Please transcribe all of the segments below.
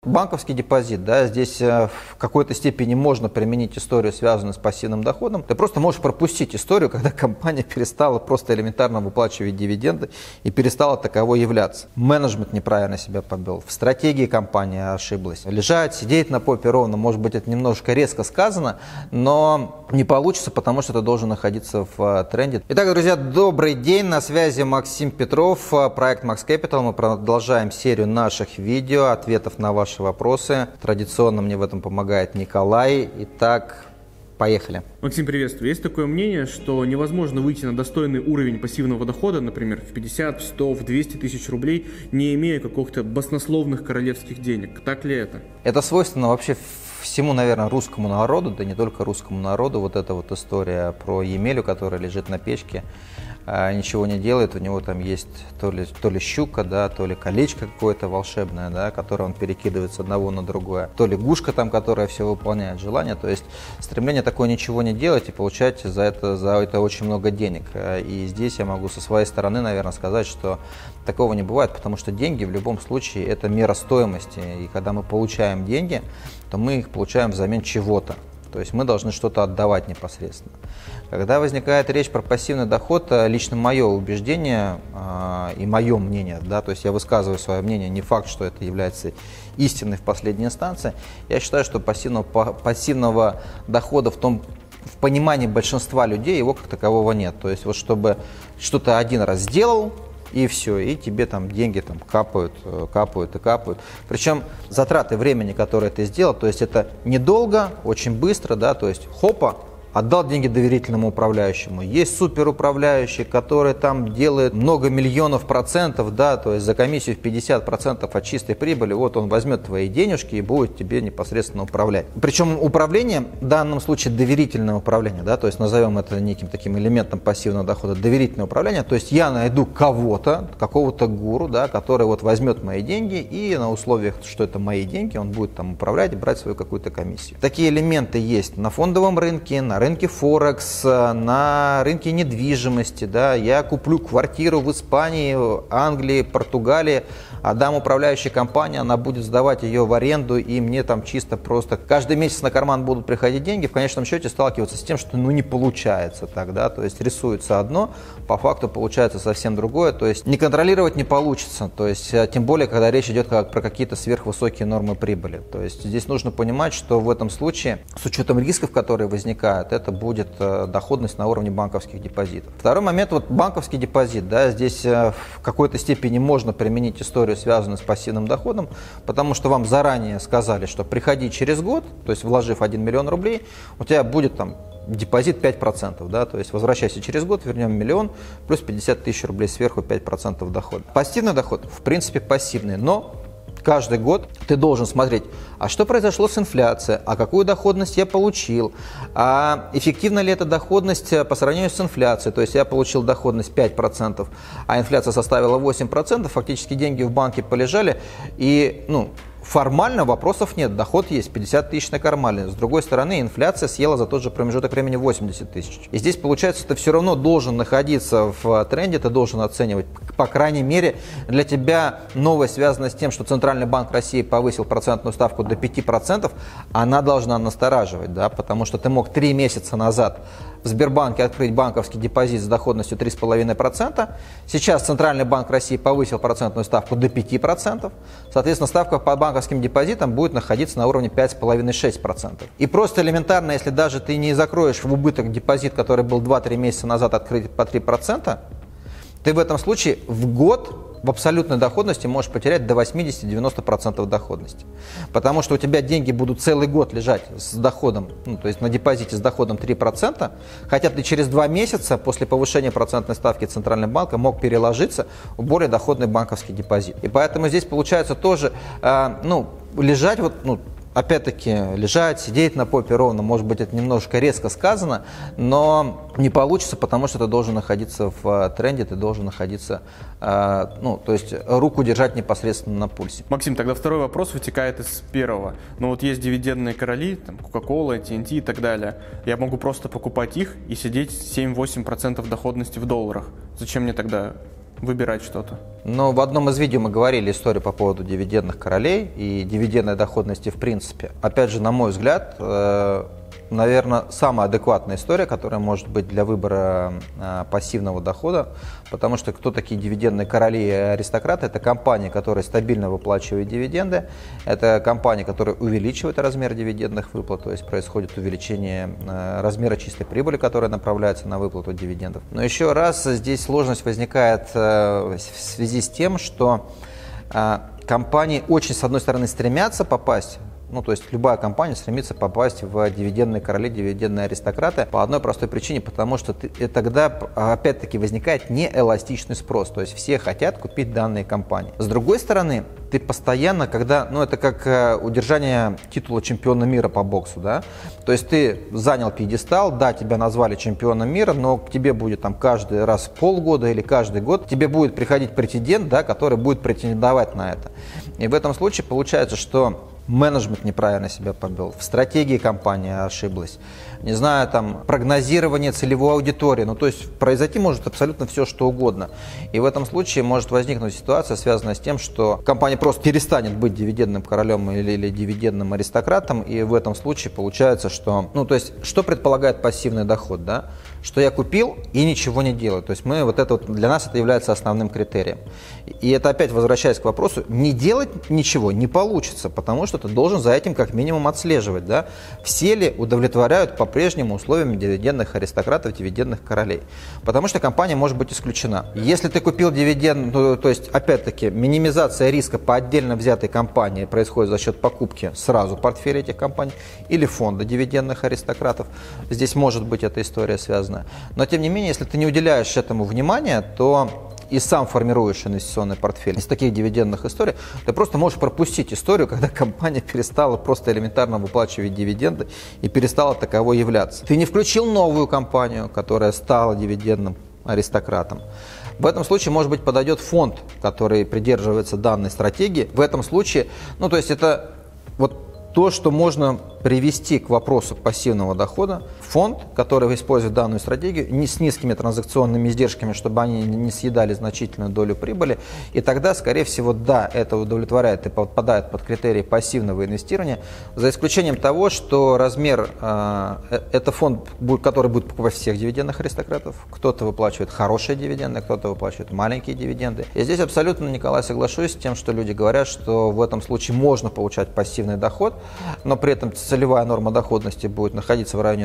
банковский депозит, да, здесь в какой-то степени можно применить историю, связанную с пассивным доходом. Ты просто можешь пропустить историю, когда компания перестала просто элементарно выплачивать дивиденды и перестала таковой являться. Менеджмент неправильно себя повел, в стратегии компания ошиблась. Лежать, сидеть на попе ровно, может быть, это немножко резко сказано, но не получится, потому что ты должен находиться в тренде. Итак, друзья, добрый день, на связи Максим Петров, проект Max Capital. Мы продолжаем серию наших видео, ответов на ваши вопросы. Традиционно мне в этом помогает Николай. Итак, поехали. Максим, приветствую. Есть такое мнение, что невозможно выйти на достойный уровень пассивного дохода, например, в 50, в 100, в 200 тысяч рублей, не имея каких-то баснословных королевских денег. Так ли это? Это свойственно вообще всему, наверное, русскому народу, да не только русскому народу. Вот эта вот история про Емелю, которая лежит на печке, ничего не делает, у него там есть то ли щука, да, то ли колечко какое-то волшебное, да, которое он перекидывает с одного на другое, то ли гушка там, которая все выполняет желание. То есть стремление такое ничего не делать и получать за это очень много денег. И здесь я могу со своей стороны, наверное, сказать, что такого не бывает, потому что деньги в любом случае это мера стоимости. И когда мы получаем деньги, то мы их получаем взамен чего-то. То есть мы должны что-то отдавать непосредственно. Когда возникает речь про пассивный доход, лично мое убеждение и мое мнение, да, то есть я высказываю свое мнение, не факт, что это является истиной в последней инстанции, я считаю, что пассивного дохода в понимании большинства людей его как такового нет. То есть вот чтобы что-то один раз сделал, и все, и тебе там деньги там капают. Причем затраты времени, которые ты сделал, то есть это недолго, очень быстро, да, то есть хопа, отдал деньги доверительному управляющему. Есть суперуправляющий, который там делает много миллионов процентов, да, то есть за комиссию в 50% от чистой прибыли, вот он возьмет твои денежки и будет тебе непосредственно управлять. Причем управление, в данном случае доверительное управление, да, то есть назовем это неким таким элементом пассивного дохода, доверительное управление, то есть я найду кого-то, какого-то гуру, да, который вот возьмет мои деньги и на условиях, что это мои деньги, он будет там управлять и брать свою какую-то комиссию. Такие элементы есть на фондовом рынке, на рынке Форекс, на рынке недвижимости, да, я куплю квартиру в Испании, Англии, Португалии, отдам управляющей компании, она будет сдавать ее в аренду, и мне там чисто просто каждый месяц на карман будут приходить деньги, в конечном счете сталкиваться с тем, что не получается так, да, то есть рисуется одно, по факту получается совсем другое, то есть не контролировать не получится, то есть тем более, когда речь идет про какие-то сверхвысокие нормы прибыли, то есть здесь нужно понимать, что в этом случае, с учетом рисков, которые возникают, это будет доходность на уровне банковских депозитов. Второй момент, вот банковский депозит, да, здесь в какой-то степени можно применить историю, связанную с пассивным доходом, потому что вам заранее сказали, что приходи через год, то есть вложив 1 миллион рублей, у тебя будет там депозит 5%, да, то есть возвращайся через год, вернем миллион, плюс 50 тысяч рублей сверху, 5% дохода. Пассивный доход, в принципе, пассивный, но каждый год ты должен смотреть, а что произошло с инфляцией, а какую доходность я получил, а эффективна ли эта доходность по сравнению с инфляцией, то есть я получил доходность 5%, а инфляция составила 8%, фактически деньги в банке полежали, и формально вопросов нет, доход есть, 50 тысяч на кармане. С другой стороны, инфляция съела за тот же промежуток времени 80 тысяч. И здесь, получается, ты все равно должен находиться в тренде, ты должен оценивать, по крайней мере, для тебя новость, связанная с тем, что Центральный банк России повысил процентную ставку до 5%, она должна настораживать, да, потому что ты мог 3 месяца назад в Сбербанке открыть банковский депозит с доходностью 3,5%. Сейчас Центральный банк России повысил процентную ставку до 5%. Соответственно, ставка по банковским депозитам будет находиться на уровне 5,5-6%. И просто элементарно, если даже ты не закроешь в убыток депозит, который был 2-3 месяца назад открыт по 3%, ты в этом случае в год в абсолютной доходности можешь потерять до 80-90% доходности. Потому что у тебя деньги будут целый год лежать с доходом, то есть на депозите с доходом 3%, хотя ты через 2 месяца после повышения процентной ставки Центрального банка мог переложиться в более доходный банковский депозит. И поэтому здесь получается тоже лежать опять-таки, лежать, сидеть на попе ровно, может быть, это немножко резко сказано, но не получится, потому что ты должен находиться в тренде, ты должен находиться, то есть руку держать непосредственно на пульсе. Максим, тогда второй вопрос вытекает из первого. Вот есть дивидендные короли, там, Coca-Cola, TNT и так далее. Я могу просто покупать их и сидеть 7-8% доходности в долларах. Зачем мне тогда выбирать что-то. Но в одном из видео мы говорили историю по поводу дивидендных королей и дивидендной доходности в принципе. Опять же, на мой взгляд, наверное, самая адекватная история, которая может быть для выбора пассивного дохода, потому что кто такие дивидендные короли и аристократы? Это компании, которые стабильно выплачивают дивиденды, это компании, которые увеличивают размер дивидендных выплат, то есть происходит увеличение размера чистой прибыли, которая направляется на выплату дивидендов. Но еще раз, здесь сложность возникает в связи с тем, что компании очень, с одной стороны, стремятся попасть, то есть любая компания стремится попасть в дивидендные короли, дивидендные аристократы по одной простой причине, потому что тогда опять-таки возникает неэластичный спрос, то есть все хотят купить данные компании. С другой стороны, ты постоянно, это как удержание титула чемпиона мира по боксу, да, то есть ты занял пьедестал, да, тебя назвали чемпионом мира, но к тебе будет там каждый раз в полгода или каждый год тебе будет приходить претендент, да, который будет претендовать на это. И в этом случае получается, что менеджмент неправильно себя повел, в стратегии компания ошиблась, не знаю, там, прогнозирование целевой аудитории, то есть произойти может абсолютно все, что угодно. И в этом случае может возникнуть ситуация, связанная с тем, что компания просто перестанет быть дивидендным королем или дивидендным аристократом, и в этом случае получается, что, что предполагает пассивный доход, да? Что я купил и ничего не делаю. То есть для нас это является основным критерием. И это опять возвращаясь к вопросу, не делать ничего не получится, потому что ты должен за этим как минимум отслеживать, да, все ли удовлетворяют по-прежнему условиям дивидендных аристократов, дивидендных королей. Потому что компания может быть исключена. Если ты купил дивиденд, то есть опять-таки минимизация риска по отдельно взятой компании происходит за счет покупки сразу портфеля этих компаний или фонда дивидендных аристократов. Здесь может быть эта история связана. Но тем не менее, если ты не уделяешь этому внимания, то и сам формируешь инвестиционный портфель из таких дивидендных историй, ты просто можешь пропустить историю, когда компания перестала просто элементарно выплачивать дивиденды и перестала таковой являться. Ты не включил новую компанию, которая стала дивидендным аристократом. В этом случае, может быть, подойдет фонд, который придерживается данной стратегии. В этом случае, это то, что можно привести к вопросу пассивного дохода, фонд, который использует данную стратегию, с низкими транзакционными издержками, чтобы они не съедали значительную долю прибыли, и тогда, скорее всего, да, это удовлетворяет и подпадает под критерии пассивного инвестирования, за исключением того, что размер, это фонд, который будет покупать всех дивидендных аристократов, кто-то выплачивает хорошие дивиденды, кто-то выплачивает маленькие дивиденды. И здесь абсолютно, Николай, соглашусь с тем, что люди говорят, что в этом случае можно получать пассивный доход, но при этом целевая норма доходности будет находиться в районе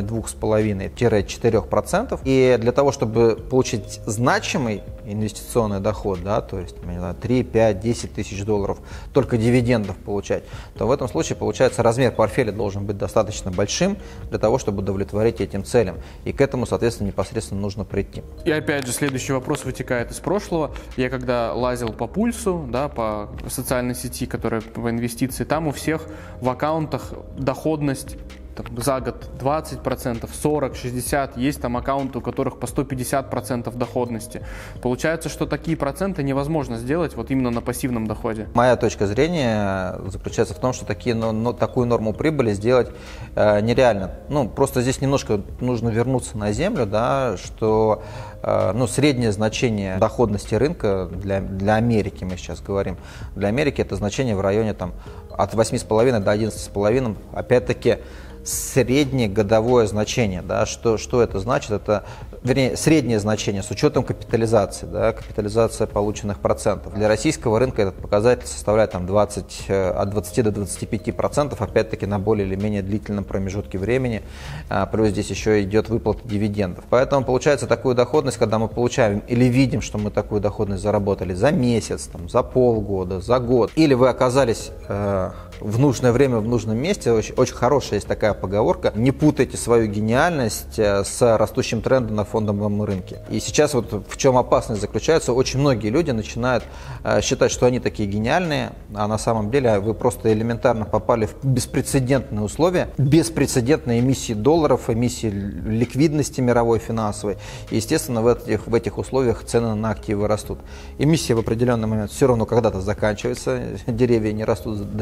2,5-4%. И для того, чтобы получить значимый инвестиционный доход, да, то есть 3, 5, 10 тысяч долларов только дивидендов получать, то в этом случае, получается, размер портфеля должен быть достаточно большим для того, чтобы удовлетворить этим целям. И к этому, соответственно, непосредственно нужно прийти. И опять же, следующий вопрос вытекает из прошлого. Я когда лазил по пульсу, да, по социальной сети, которая по инвестиции, там у всех в аккаунтах доходность за год 20%, 40%, 60%, есть там аккаунты, у которых по 150% доходности. Получается, что такие проценты невозможно сделать именно на пассивном доходе. Моя точка зрения заключается в том, что такую норму прибыли сделать нереально. Просто здесь немножко нужно вернуться на землю, да, что среднее значение доходности рынка для Америки, мы сейчас говорим, для Америки это значение в районе от 8,5 до 11,5, опять-таки, среднее годовое значение, да, что это значит? Это, среднее значение с учетом капитализации, да, капитализация полученных процентов. Для российского рынка этот показатель составляет от 20 до 25%, опять-таки на более или менее длительном промежутке времени, плюс здесь еще идет выплата дивидендов. Поэтому получается такую доходность, когда мы получаем или видим, что мы такую доходность заработали за месяц, за полгода, за год, или вы оказались в нужное время в нужном месте, очень хорошая есть такая поговорка: не путайте свою гениальность с растущим трендом на фондовом рынке. И сейчас в чем опасность заключается, очень многие люди начинают считать, что они такие гениальные, а на самом деле вы просто элементарно попали в беспрецедентные условия, беспрецедентные эмиссии долларов, эмиссии ликвидности мировой финансовой. И, естественно, в этих условиях цены на активы растут. Эмиссия в определенный момент все равно когда-то заканчивается, деревья не растут до небес.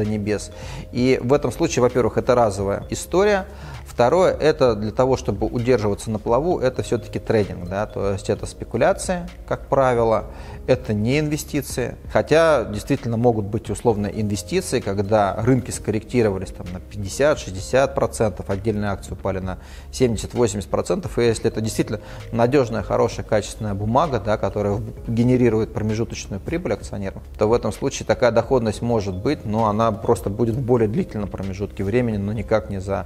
И в этом случае, во-первых, это разовая история. Второе, это для того, чтобы удерживаться на плаву, это все-таки трейдинг, да, то есть это спекуляции, как правило, это не инвестиции, хотя действительно могут быть условно инвестиции, когда рынки скорректировались там, на 50-60%, отдельные акции упали на 70-80%, и если это действительно надежная, хорошая, качественная бумага, да, которая генерирует промежуточную прибыль акционерам, то в этом случае такая доходность может быть, но она просто будет в более длительном промежутке времени, но никак не за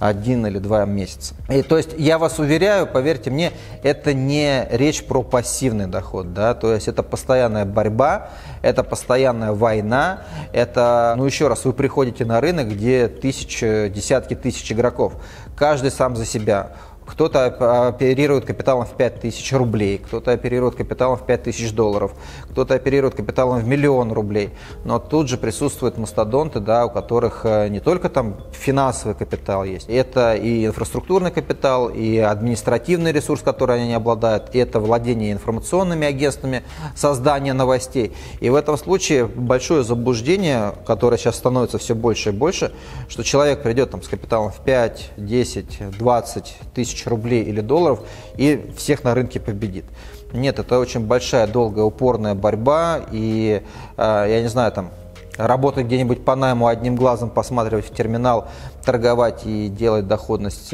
1 или 2 месяца. И, то есть я вас уверяю, поверьте мне, это не речь про пассивный доход, да, то есть это постоянная борьба, это постоянная война, это, ну еще раз, вы приходите на рынок, где десятки тысяч игроков, каждый сам за себя. Кто-то оперирует капиталом в 5000 рублей, кто-то оперирует капиталом в $5000, кто-то оперирует капиталом в 1 000 000 рублей. Но тут же присутствуют мастодонты, да, у которых не только там финансовый капитал есть, это и инфраструктурный капитал, и административный ресурс, который они не обладают, и это владение информационными агентствами, создание новостей. И в этом случае большое заблуждение, которое сейчас становится все больше и больше, что человек придет там с капиталом в 5, 10, 20 тысяч рублей или долларов и всех на рынке победит. Нет, это очень большая, долгая, упорная борьба, и я не знаю, там работать где-нибудь по найму одним глазом, посматривать в терминал, торговать и делать доходность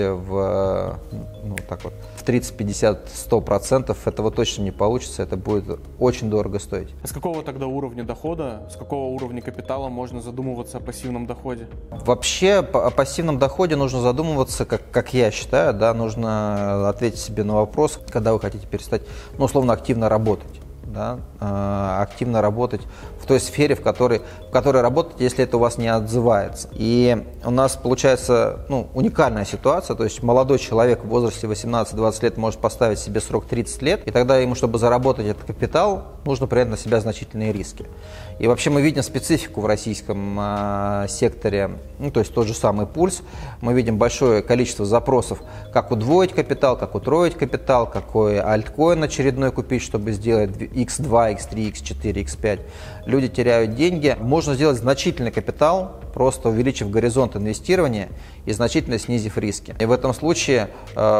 в, ну, так вот, в 30, 50, 100%, этого точно не получится, это будет очень дорого стоить. А с какого тогда уровня дохода, с какого уровня капитала можно задумываться о пассивном доходе? Вообще о пассивном доходе нужно задумываться, как я считаю, да, нужно ответить себе на вопрос, когда вы хотите перестать, ну, условно, активно работать. Да, активно работать в той сфере, в которой работать, если это у вас не отзывается. И у нас получается, ну, уникальная ситуация, то есть молодой человек в возрасте 18-20 лет может поставить себе срок 30 лет, и тогда ему, чтобы заработать этот капитал, нужно принять на себя значительные риски. И вообще мы видим специфику в российском секторе, ну, то есть тот же самый пульс, мы видим большое количество запросов, как удвоить капитал, как утроить капитал, какой альткоин очередной купить, чтобы сделать X2, X3, X4, X5. Люди теряют деньги. Можно сделать значительный капитал, просто увеличив горизонт инвестирования и значительно снизив риски. И в этом случае,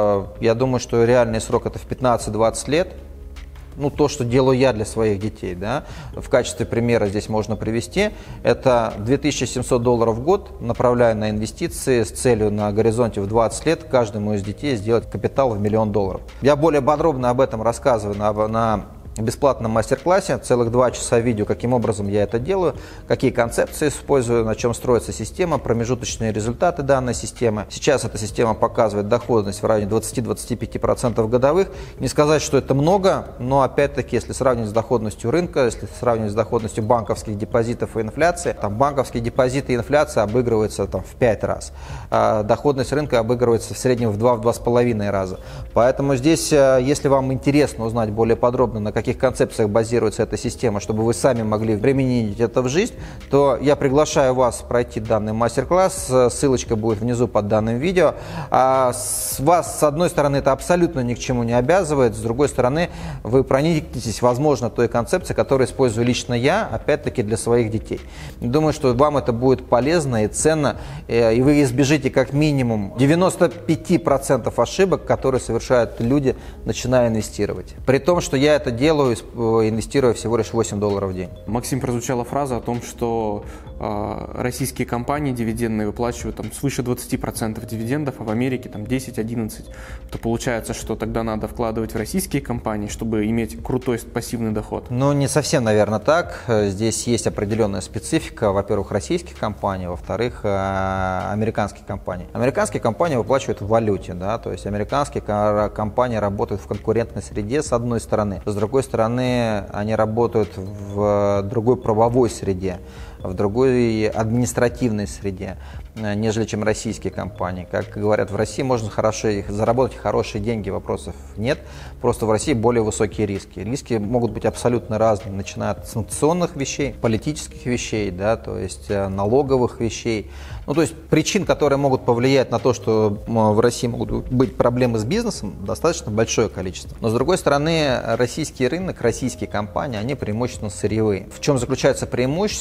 я думаю, что реальный срок это в 15-20 лет. Ну, то, что делаю я для своих детей, да, в качестве примера здесь можно привести, это $2700 в год, направляю на инвестиции с целью на горизонте в 20 лет каждому из детей сделать капитал в $1 000 000. Я более подробно об этом рассказываю на бесплатном мастер-классе, целых 2 часа видео, каким образом я это делаю, какие концепции использую, на чем строится система, промежуточные результаты данной системы. Сейчас эта система показывает доходность в районе 20-25% годовых. Не сказать, что это много, но опять-таки, если сравнивать с доходностью рынка, если сравнивать с доходностью банковских депозитов и инфляции, там банковские депозиты и инфляция обыгрываются там, в 5 раз. А доходность рынка обыгрывается в среднем в 2-2,5 раза. Поэтому здесь, если вам интересно узнать более подробно, на каких концепциях базируется эта система, чтобы вы сами могли применить это в жизнь, то я приглашаю вас пройти данный мастер-класс. Ссылочка будет внизу под данным видео. А вас, с одной стороны, это абсолютно ни к чему не обязывает, с другой стороны, вы проникнетесь, возможно, той концепцией, которую использую лично я, опять-таки для своих детей. Думаю, что вам это будет полезно и ценно, и вы избежите как минимум 95% ошибок, которые совершают люди, начиная инвестировать. При том, что я это делаю, инвестируя всего лишь $8 в день. Максим, прозвучала фраза о том, что российские компании дивидендные выплачивают там, свыше 20% дивидендов, а в Америке там 10-11%. То получается, что тогда надо вкладывать в российские компании, чтобы иметь крутой пассивный доход? Ну, не совсем, наверное, так. Здесь есть определенная специфика, во-первых, российских компаний, во-вторых, американских компаний. Американские компании выплачивают в валюте, да, то есть американские компании работают в конкурентной среде, с одной стороны. С другой стороны, они работают в другой правовой среде, в другой административной среде, нежели чем российские компании. Как говорят, в России можно заработать хорошие деньги, вопросов нет. Просто в России более высокие риски. Риски могут быть абсолютно разные, начиная от санкционных вещей, политических вещей, да, то есть налоговых вещей. Ну, то есть причин, которые могут повлиять на то, что в России могут быть проблемы с бизнесом, достаточно большое количество. Но с другой стороны, российский рынок, российские компании, они преимущественно сырьевые. В чем заключается преимущество? В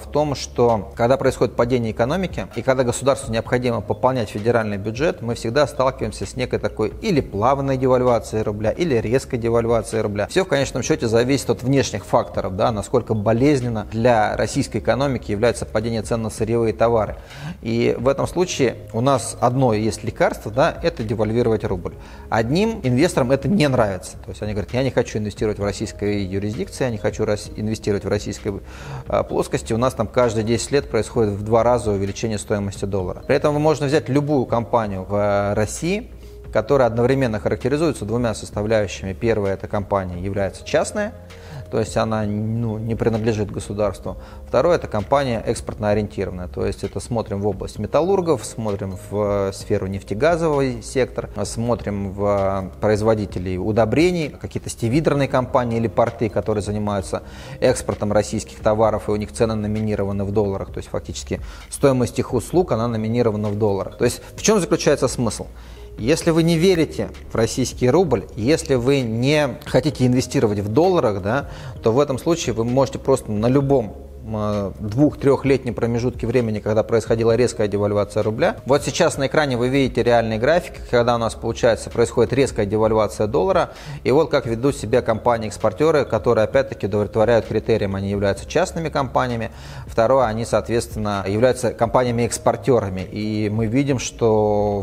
том, что когда происходит падение экономики и когда государству необходимо пополнять федеральный бюджет, мы всегда сталкиваемся с некой такой или плавной девальвацией рубля, или резкой девальвацией рубля. Все в конечном счете зависит от внешних факторов, да, насколько болезненно для российской экономики является падение цен на сырьевые товары. И в этом случае у нас одно есть лекарство, да, это девальвировать рубль. Одним инвесторам это не нравится. То есть они говорят, я не хочу инвестировать в российской юрисдикции, я не хочу инвестировать в российской плоскости. У нас там каждые 10 лет происходит в 2 раза увеличение стоимости доллара. При этом можно взять любую компанию в России, которая одновременно характеризуется 2 составляющими. Первая, эта компания является частная, то есть она не принадлежит государству. Второе, это компания экспортно ориентированная, то есть это смотрим в область металлургов, смотрим в сферу нефтегазовый сектор, смотрим в производителей удобрений, какие-то стивидерные компании или порты, которые занимаются экспортом российских товаров, и у них цены номинированы в долларах, то есть фактически стоимость их услуг, она номинирована в долларах. То есть в чем заключается смысл? Если вы не верите в российский рубль, если вы не хотите инвестировать в долларах, да, то в этом случае вы можете просто на любом 2-3-летнем промежутке времени, когда происходила резкая девальвация рубля. Вот сейчас на экране вы видите реальный график, когда у нас происходит резкая девальвация доллара, и вот как ведут себя компании-экспортеры, которые опять-таки удовлетворяют критериям, они являются частными компаниями. Второе, они, соответственно, являются компаниями-экспортерами, и мы видим, что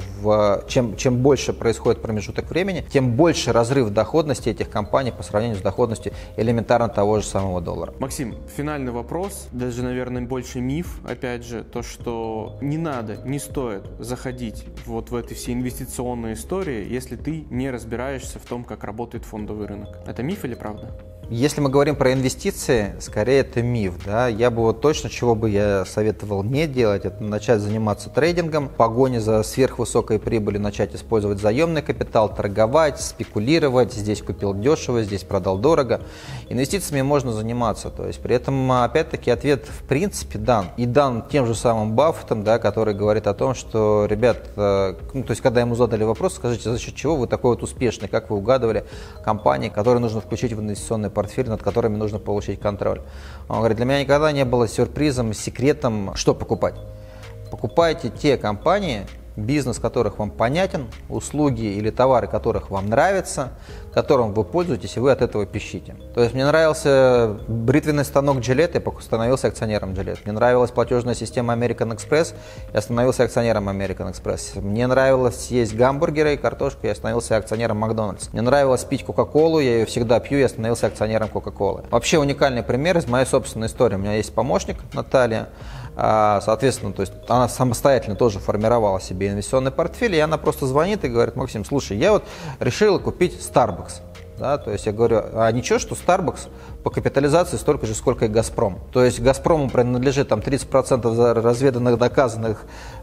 чем больше происходит промежуток времени, тем больше разрыв доходности этих компаний по сравнению с доходностью элементарно того же самого доллара. Максим, финальный вопрос. Даже, наверное, больше миф, опять же, то, что не стоит заходить вот в эти все инвестиционные истории, если ты не разбираешься в том, как работает фондовый рынок. Это миф или правда? Если мы говорим про инвестиции, скорее это миф. Да? Я бы точно, чего бы я советовал не делать, это начать заниматься трейдингом, в погоне за сверхвысокой прибылью начать использовать заемный капитал, торговать, спекулировать, здесь купил дешево, здесь продал дорого. Инвестициями можно заниматься, то есть при этом, опять-таки, ответ в принципе дан. И дан тем же самым Баффетом, да, который говорит о том, что, ребят, то есть когда ему задали вопрос, скажите, за счет чего вы такой вот успешный, как вы угадывали компании, которые нужно включить в инвестиционный портфель, над которыми нужно получить контроль. Он говорит, для меня никогда не было сюрпризом, секретом, что покупать. Покупайте те компании, бизнес которых вам понятен, услуги или товары которых вам нравятся, которым вы пользуетесь, и вы от этого пищите. То есть мне нравился бритвенный станок Gillette, я становился акционером Gillette. Мне нравилась платежная система American Express, я становился акционером American Express. Мне нравилось есть гамбургеры и картошку, я становился акционером Макдональдс. Мне нравилось пить Кока-Колу, я ее всегда пью, я становился акционером Кока-Колы. Вообще уникальный пример из моей собственной истории. У меня есть помощник Наталья. Соответственно, то есть она самостоятельно тоже формировала себе инвестиционный портфель, и она просто звонит и говорит, Максим, слушай, я вот решила купить Starbucks. Да, то есть я говорю, а ничего, что Starbucks по капитализации столько же, сколько и Газпром. То есть Газпрому принадлежит там 30% разведанных, доказанных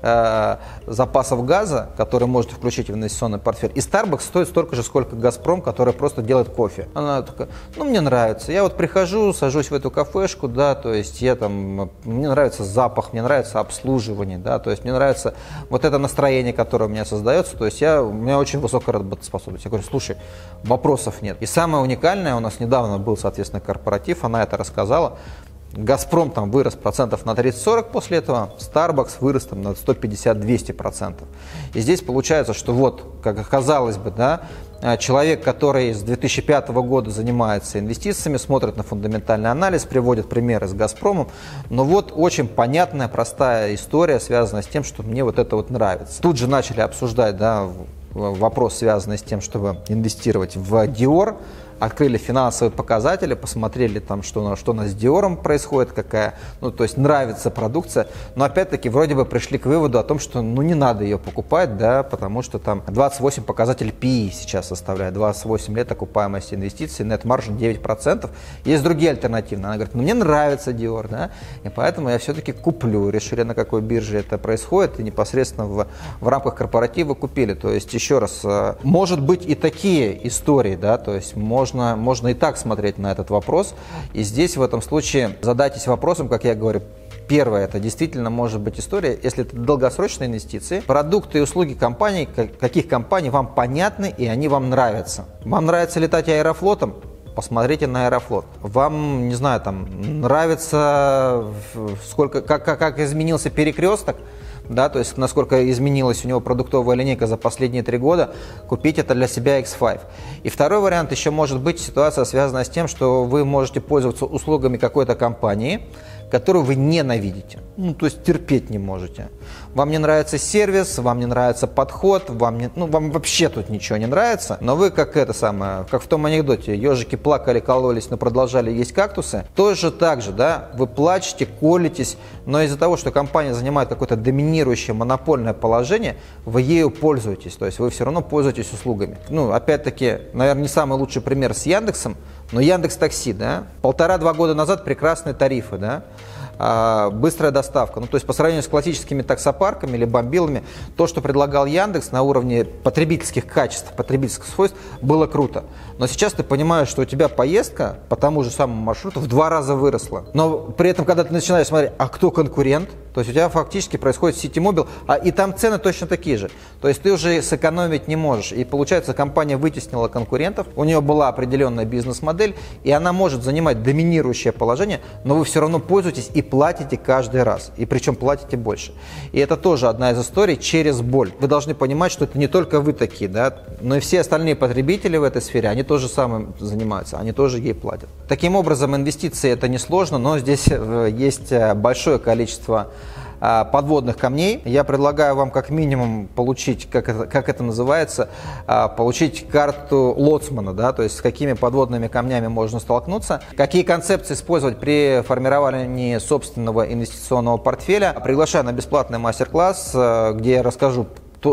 запасов газа, которые можете включить в инвестиционный портфель. И Starbucks стоит столько же, сколько Газпром, который просто делает кофе. Она такая, мне нравится. Я вот прихожу, сажусь в эту кафешку, да, то есть мне нравится запах, мне нравится обслуживание, да, то есть мне нравится вот это настроение, которое у меня создается, то есть у меня очень высокая работоспособность. Я говорю, слушай, вопросов нет. И самое уникальное, у нас недавно был, соответственно, корпоратив, она это рассказала, Газпром там вырос процентов на 30-40 после этого, Starbucks вырос там на 150-200%. И здесь получается, что вот, как казалось бы, да, человек, который с 2005 года занимается инвестициями, смотрит на фундаментальный анализ, приводит примеры с Газпромом, но вот очень понятная, простая история, связанная с тем, что мне вот это вот нравится. Тут же начали обсуждать, да, вопрос, связанный с тем, чтобы инвестировать в Dior, открыли финансовые показатели, посмотрели там, что у нас с Dior происходит, то есть нравится продукция, но опять-таки вроде бы пришли к выводу о том, что не надо ее покупать, да, потому что там 28 показатель PE сейчас составляет, 28 лет окупаемости инвестиций, net margin 9%, есть другие альтернативы. Она говорит, мне нравится Dior, да, и поэтому я все-таки куплю, решили, на какой бирже это происходит, и непосредственно в рамках корпоратива купили, то есть еще раз, может быть и такие истории, да, то есть можно и так смотреть на этот вопрос. И здесь в этом случае задайтесь вопросом, как я говорю, первое, это действительно может быть история, если это долгосрочные инвестиции, продукты и услуги компаний, каких компаний вам понятны и они вам нравятся. Вам нравится летать аэрофлотом? посмотрите на Аэрофлот. Вам, не знаю, там нравится, как изменился Перекресток, да, то есть насколько изменилась у него продуктовая линейка за последние 3 года, купить это для себя X5. И второй вариант еще может быть ситуация, связанная с тем, что вы можете пользоваться услугами какой-то компании, которую вы ненавидите, то есть терпеть не можете. Вам не нравится сервис, вам не нравится подход, вам вообще тут ничего не нравится, но вы как в том анекдоте, ежики плакали, кололись, но продолжали есть кактусы, тоже так же, да, вы плачете, колитесь, но из-за того, что компания занимает какое-то доминирующее монопольное положение, вы ею пользуетесь, то есть вы все равно пользуетесь услугами. Опять-таки, наверное, не самый лучший пример с Яндексом, но Яндекс.Такси, да, 1,5-2 года назад прекрасные тарифы, да, быстрая доставка. То есть по сравнению с классическими таксопарками или бомбилами, то, что предлагал Яндекс на уровне потребительских качеств, потребительских свойств, было круто. Но сейчас ты понимаешь, что у тебя поездка по тому же самому маршруту в 2 раза выросла. Но при этом, когда ты начинаешь смотреть, а кто конкурент, то есть у тебя фактически происходит Ситимобил, и там цены точно такие же. То есть ты уже сэкономить не можешь. И получается, компания вытеснила конкурентов, у нее была определенная бизнес-модель, и она может занимать доминирующее положение, но вы все равно пользуетесь и платите каждый раз. И причем платите больше. И это тоже одна из историй через боль. Вы должны понимать, что это не только вы такие, да, но и все остальные потребители в этой сфере, они тоже самым занимаются, они тоже ей платят. Таким образом, инвестиции это несложно, но здесь есть большое количество подводных камней. Я предлагаю вам как минимум получить, как это называется, получить карту лоцмана, да, то есть с какими подводными камнями можно столкнуться, какие концепции использовать при формировании собственного инвестиционного портфеля. Приглашаю на бесплатный мастер-класс, где я расскажу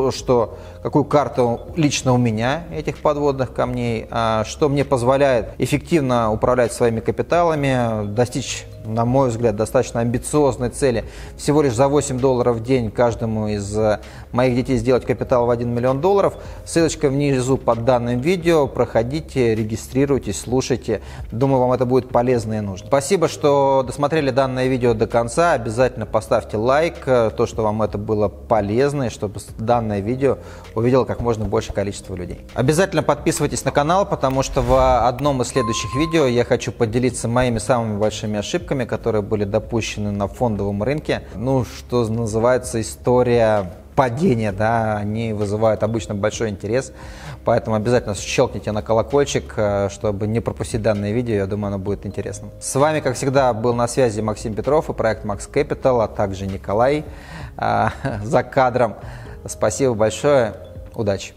какую карту лично у меня этих подводных камней, что мне позволяет эффективно управлять своими капиталами, достичь, на мой взгляд, достаточно амбициозной цели всего лишь за $8 в день каждому из моих детей сделать капитал в $1 миллион. Ссылочка внизу под данным видео. Проходите, регистрируйтесь, слушайте. Думаю, вам это будет полезно и нужно. Спасибо, что досмотрели данное видео до конца. Обязательно поставьте лайк, то, что вам это было полезно, и чтобы данное видео увидело как можно большее количество людей. Обязательно подписывайтесь на канал, потому что в одном из следующих видео я хочу поделиться моими самыми большими ошибками, которые были допущены на фондовом рынке. Что называется, история падения, да, они вызывают обычно большой интерес, поэтому обязательно щелкните на колокольчик, чтобы не пропустить данное видео, я думаю, оно будет интересным. С вами, как всегда, был на связи Максим Петров и проект Max Capital, а также Николай за кадром. Спасибо большое, удачи!